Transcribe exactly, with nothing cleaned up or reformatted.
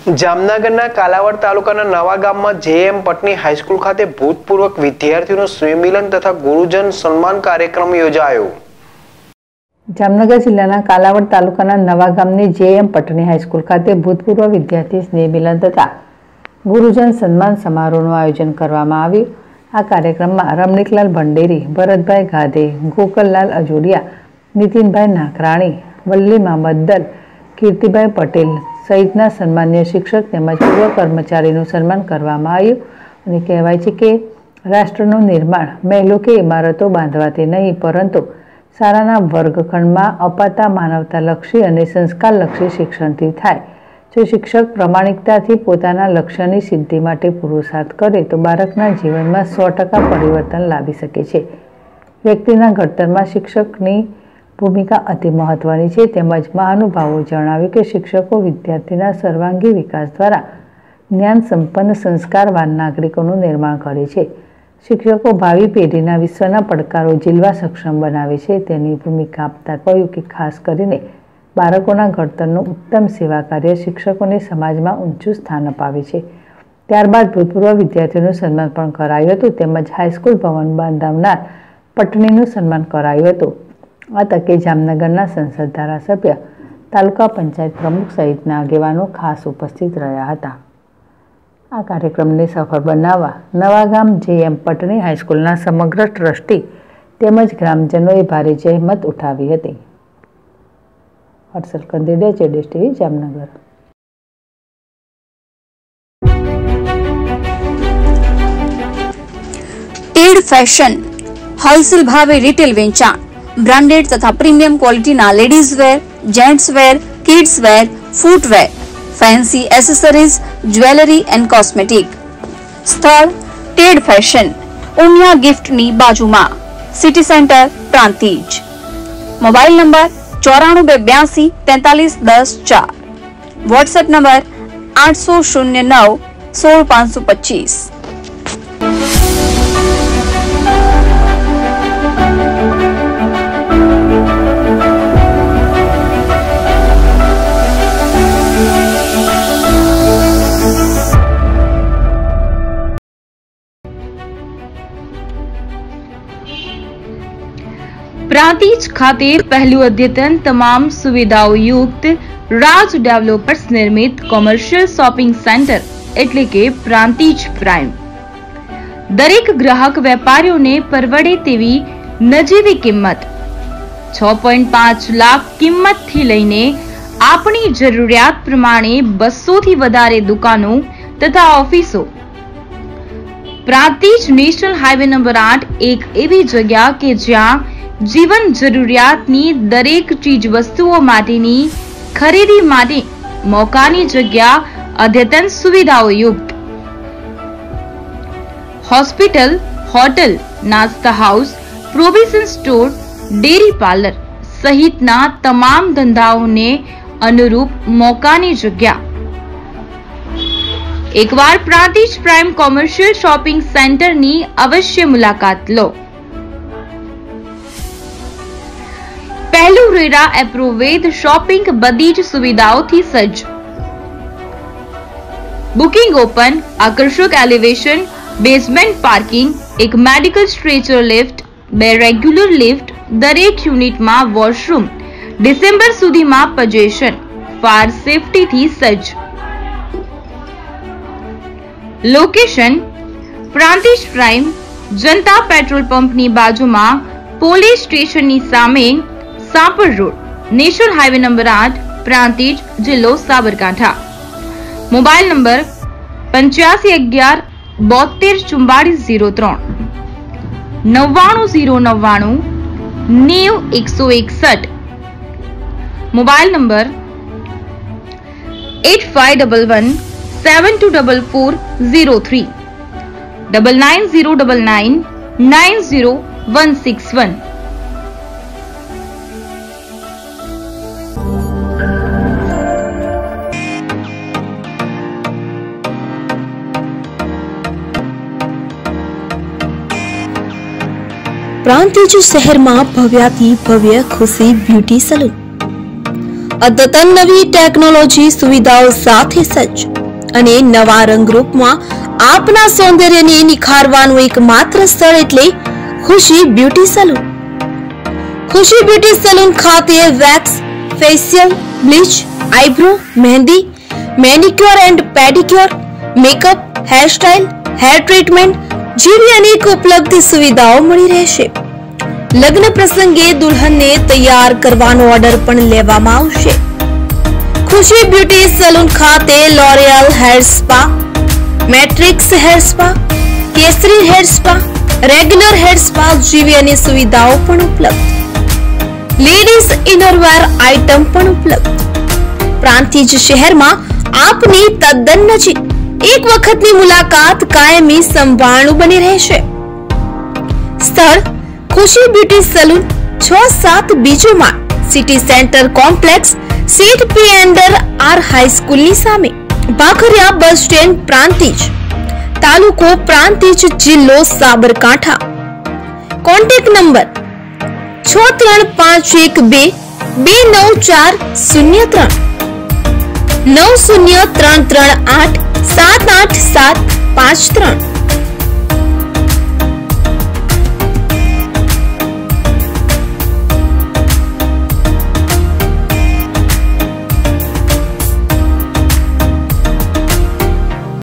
જામનગરના કાલાવડ તાલુકાના નવા ગામમાં જેએમ પટની હાઈસ્કૂલ ખાતે ભૂતપૂર્વ વિદ્યાર્થીઓનો સ્નેહમિલન તથા ગુરુજન સન્માન કાર્યક્રમ યોજાયો। જામનગર જિલ્લાના કાલાવડ તાલુકાના નવા ગામની જેએમ પટની હાઈસ્કૂલ ખાતે ભૂતપૂર્વ વિદ્યાર્થી સ્નેહમિલન તથા ગુરુજન સન્માન સમારોહનું આયોજન કરવામાં આવ્યું। આ કાર્યક્રમમાં રમણીકલાલ ભંડેરી, ભરતભાઈ ગાધે, ગોકલલાલ અજોડિયા, નીતિનભાઈ નાકરાણી, વલ્લી મામદલ, કીર્તિભાઈ પટેલ સહિતના સન્માનીય શિક્ષક તેમજ પૂર્વ કર્મચારીનું સન્માન કરવામાં આવ્યું અને કહેવાય છે કે રાષ્ટ્રનું નિર્માણ મહેલો કે ઇમારતો બાંધવાથી નહીં પરંતુ શાળાના વર્ગખંડમાં અપાતા માનવતાલક્ષી અને સંસ્કારલક્ષી શિક્ષણથી થાય। જો શિક્ષક પ્રમાણિકતાથી પોતાના લક્ષ્યની સિદ્ધિ માટે પુરુષાર્થ કરે તો બાળકના જીવનમાં સો ટકા પરિવર્તન લાવી શકે છે। વ્યક્તિના ઘડતરમાં શિક્ષકની ભૂમિકા અતિ મહત્વની છે। તેમજ મહાનુભાવો જણાવ્યું કે શિક્ષકો વિદ્યાર્થીના સર્વાંગી વિકાસ દ્વારા જ્ઞાન સંપન્ન સંસ્કારવાન નાગરિકોનું નિર્માણ કરે છે। શિક્ષકો ભાવિ પેઢીના વિશ્વના પડકારો ઝીલવા સક્ષમ બનાવે છે તેની ભૂમિકા આપતા કહ્યું કે ખાસ કરીને બાળકોના ઘડતરનું ઉત્તમ સેવા કાર્ય શિક્ષકોને સમાજમાં ઊંચું સ્થાન અપાવે છે। ત્યારબાદ ભૂતપૂર્વ વિદ્યાર્થીઓનું સન્માન પણ કરાયું હતું તેમજ હાઈસ્કૂલ ભવન બાંધનાર પટણીનું સન્માન કરાયું હતું। આ તકે જામનગરના સંસદ ધારાસભ્ય, તાલુકા પંચાયત પ્રમુખ સહિતના આગેવાનો ખાસ ઉપસ્થિત રહ્યા હતા। આ કાર્યક્રમને સફળ બનાવવા નવા ગામ જેએમ પટણી હાઈસ્કૂલના સમગ્ર ટ્રસ્ટી તેમજ ગ્રામજનોએ ભારે જહેમત ઉઠાવી હતી। Harshal Kandidiya, Jadesh TV, Jamnagar. Ted fashion wholesale ભાવે રિટેલ વેચાણ બ્રાન્ડેડ તથા પ્રીમિયમ ક્વોલિટીના ladies wear, gents wear, kids wear, footwear, fancy accessories, jewellery and cosmetic. સ્થળ ટેડ ફેશન, ઉમિયા ગિફ્ટની બાજુમાં, city centre, Prantij. Mobile number ચોરાણું બે બ્યાસી તેતાલીસ દસ ચાર। વોટ્સએપ નંબર આઠસો શૂન્ય નવ સોળ પાંચસો પચીસ। प्रांतिज खाते पहलू अद्यतन तमाम सुविधाओं युक्त राज डेवलपर्स निर्मित कॉमर्शियल शॉपिंग सेंटर एटले के प्रांतिज प्राइम दरेक ग्राहक वेपारीओ ने परवड़े तेवी नजीवी किंमत छ पॉइंट पांच लाख किंमत थी लईने आपनी जरूरियात प्रमाणे बसो थी वधारे दुकानों तथा ऑफिसों। प्रांतिज नेशनल हाईवे नंबर आठ एक एवी जगह के ज्यां जीवन जरूरियातनी दरेक चीज वस्तुओं माटेनी खरीदी माटे मोकानी जग्या अद्यतन सुविधाओं युक्त हॉस्पिटल, होटल, नास्ता house, provision store, dairy parlour सहितना तमाम धंधाओने अनुरूप मोकानी जग्या। एक बार Prantij prime commercial shopping centre नी अवश्य मुलाकात लो। पहलू रेरा एप्रोवेद शॉपिंग बधी ज सुविधाओथी सज्ज। बुकिंग ओपन, आकर्षक एलिवेशन, बेसमेंट पार्किंग, एक मेडिकल स्ट्रेचर लिफ्ट, बे रेग्युलर लिफ्ट, दरेक यूनिट में वॉशरूम, डिसेम्बर सुधी में पजेशन, फायर सेफ्टी थी सज्ज। Location Prantij prime Janata petrol pump नी बाजू में पोलीस स्टेशन नी सामे सापर रोड, नेशनल हाईवे नंबर आठ, प्रांतिज, जिल्लो साबरकांठा। मोबाइल नंबर पंचासी अगियार बोतेर चुम्बालीस जीरो त्रण, नव्वाणु जीरो नव्वाणु नेव एक सौ एकसठ। Mobile number eight five double one seven two double four zero three, double nine zero double nine nine zero one six one. Prantij शहर में भव्याति भव्य खुशी ब्यूटी सलून अद्यतन नवी टेक्नोलॉजी सुविधाओं साथे सज्ज અને નવા રંગરૂપમાં આપના સૌંદર્યને નિખારવાનું એકમાત્ર સ્થળ એટલે Khushi beauty salon. Khushi beauty salon ખાતે વેક્સ, ફેશિયલ, બ્લીચ, આઈબ્રો, મહેંદી, manicure and pedicure, makeup, hairstyle, hair treatment જેવી અનેક ઉપલબ્ધ સુવિધાઓ મળી રહેશે. લગ્ન પ્રસંગે દુલ્હનને તૈયાર કરવાનો ઓર્ડર પણ લેવામાં આવશે. ખુશી બ્યુટી સલૂન ખાતે L'Oreal hair spa, Matrix hair spa, કેસરી hair spa, regular hair spa જેવી અનેક સુવિધાઓ પણ ઉપલબ્ધ. લેડીઝ ઇનરવેર આઇટમ પણ ઉપલબ્ધ. પ્રાંતિજ શહેરમાં આપની તદ્દન નજીક એક વખતની મુલાકાત કાયમી સંભાળનું બની રહેશે. સ્થળ ખુશી બ્યુટી સલૂન, છ સાત બીજો માળ, સિટી સેન્ટર કોમ્પ્લેક્સ, સીટ પી અંડર આર હાઈસ્કૂલની સામે, ભાખરિયા બસ સ્ટેન્ડ, પ્રાંતિજ, તાલુકો પ્રાંતિજ, જિલ્લો સાબરકાંઠા. કોન્ટેક્ટ નંબર છ ત્રણ પાંચ એક બે બે નવ ચાર શૂન્ય ત્રણ, નવ શૂન્ય ત્રણ ત્રણ આઠ સાત આઠ સાત પાંચ ત્રણ.